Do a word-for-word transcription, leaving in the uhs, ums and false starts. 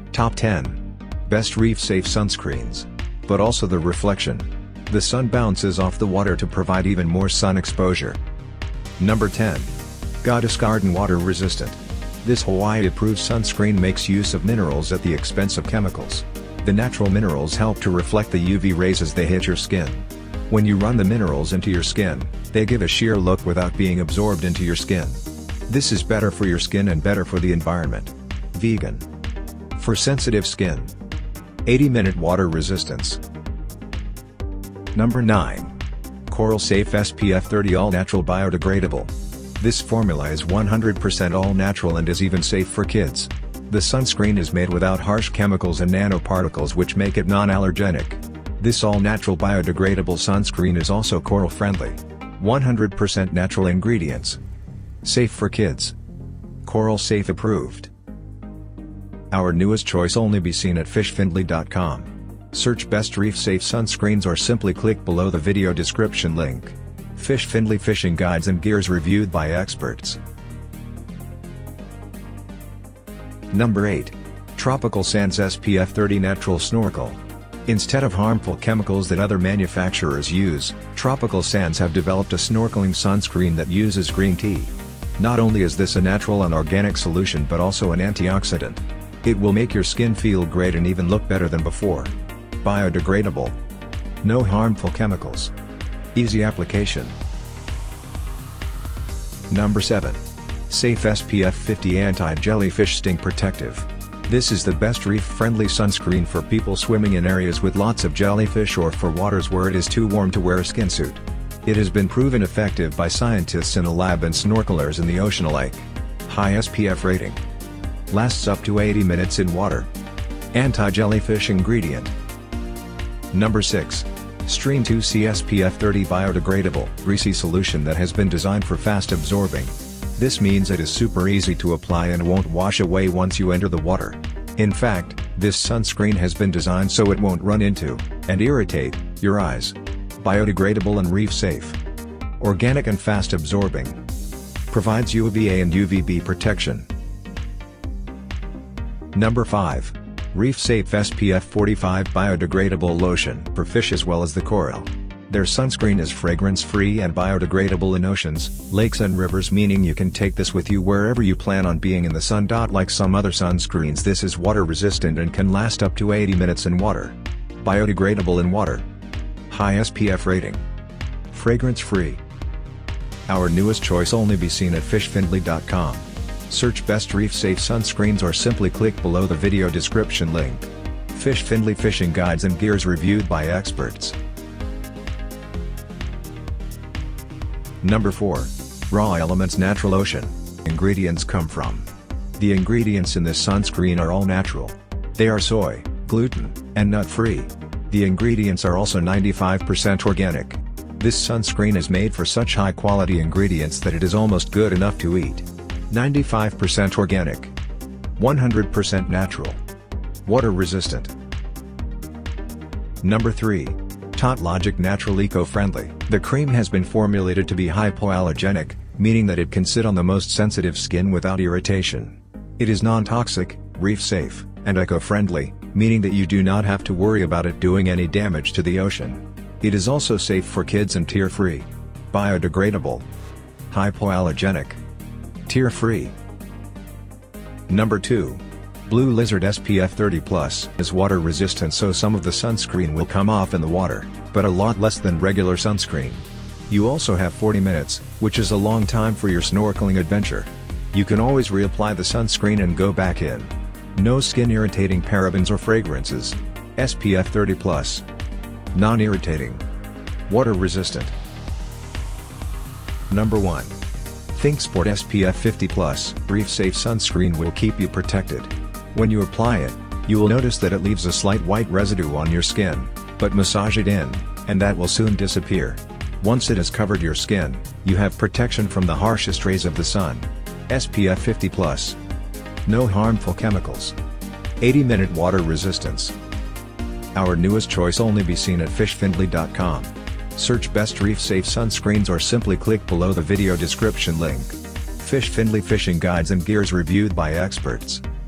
Top ten. Best reef-safe sunscreens. But also the reflection. The sun bounces off the water to provide even more sun exposure. Number ten. Goddess Garden Water Resistant. This Hawaii-approved sunscreen makes use of minerals at the expense of chemicals. The natural minerals help to reflect the U V rays as they hit your skin. When you run the minerals into your skin, they give a sheer look without being absorbed into your skin. This is better for your skin and better for the environment. Vegan. For sensitive skin. eighty minute water resistance. Number nine. Coral Safe S P F thirty All Natural Biodegradable. This formula is one hundred percent all natural and is even safe for kids. The sunscreen is made without harsh chemicals and nanoparticles which make it non-allergenic. This all-natural biodegradable sunscreen is also coral-friendly. one hundred percent natural ingredients. Safe for kids. Coral Safe approved. Our newest choice only be seen at fish findly dot com. Search Best Reef Safe Sunscreens or simply click below the video description link. Fish Findly Fishing Guides and Gears reviewed by experts. Number eight. Tropical Sands S P F thirty Natural Snorkel. Instead of harmful chemicals that other manufacturers use, Tropical Sands have developed a snorkeling sunscreen that uses green tea. Not only is this a natural and organic solution but also an antioxidant. It will make your skin feel great and even look better than before. Biodegradable. No harmful chemicals. Easy application. Number seven. Safe S P F fifty Anti-Jellyfish Sting Protective. This is the best reef-friendly sunscreen for people swimming in areas with lots of jellyfish or for waters where it is too warm to wear a skin suit. It has been proven effective by scientists in a lab and snorkelers in the ocean alike. High S P F rating. Lasts up to eighty minutes in water. Anti-jellyfish ingredient. Number six. Stream two C S P F thirty Biodegradable, greasy solution that has been designed for fast absorbing. This means it is super easy to apply and won't wash away once you enter the water. In fact, this sunscreen has been designed so it won't run into, and irritate, your eyes. Biodegradable and reef safe. Organic and fast absorbing. Provides U V A and U V B protection. Number five. Reef Safe S P F forty-five Biodegradable Lotion for fish as well as the coral. Their sunscreen is fragrance-free and biodegradable in oceans, lakes and rivers, meaning you can take this with you wherever you plan on being in the sun. Like some other sunscreens, this is water-resistant and can last up to eighty minutes in water. Biodegradable in water. High S P F rating. Fragrance-free. Our newest choice only be seen at fish findly dot com. Search Best Reef Safe Sunscreens or simply click below the video description link. Fish Findly Fishing Guides and Gears reviewed by experts. Number four. Raw Elements Natural Ocean. Ingredients come from. The ingredients in this sunscreen are all natural. They are soy, gluten, and nut-free. The ingredients are also ninety-five percent organic. This sunscreen is made for such high-quality ingredients that it is almost good enough to eat. ninety-five percent organic. one hundred percent natural. Water resistant. Number three. TotLogic Natural Eco-Friendly. The cream has been formulated to be hypoallergenic, meaning that it can sit on the most sensitive skin without irritation. It is non-toxic, reef-safe, and eco-friendly, meaning that you do not have to worry about it doing any damage to the ocean. It is also safe for kids and tear-free. Biodegradable. Hypoallergenic. Tear-free. Number two. Blue Lizard S P F thirty plus is water resistant, so some of the sunscreen will come off in the water, but a lot less than regular sunscreen. You also have forty minutes, which is a long time for your snorkeling adventure. You can always reapply the sunscreen and go back in. No skin irritating parabens or fragrances. S P F thirty plus. Non-irritating. Water resistant. Number one. Thinksport S P F fifty plus Reef Safe Sunscreen will keep you protected. When you apply it, you will notice that it leaves a slight white residue on your skin, but massage it in, and that will soon disappear. Once it has covered your skin, you have protection from the harshest rays of the sun. S P F fifty plus. No harmful chemicals. eighty minute water resistance. Our newest choice only be seen at fish findly dot com. Search Best Reef Safe Sunscreens or simply click below the video description link. Fish Findly Fishing Guides and Gears reviewed by experts.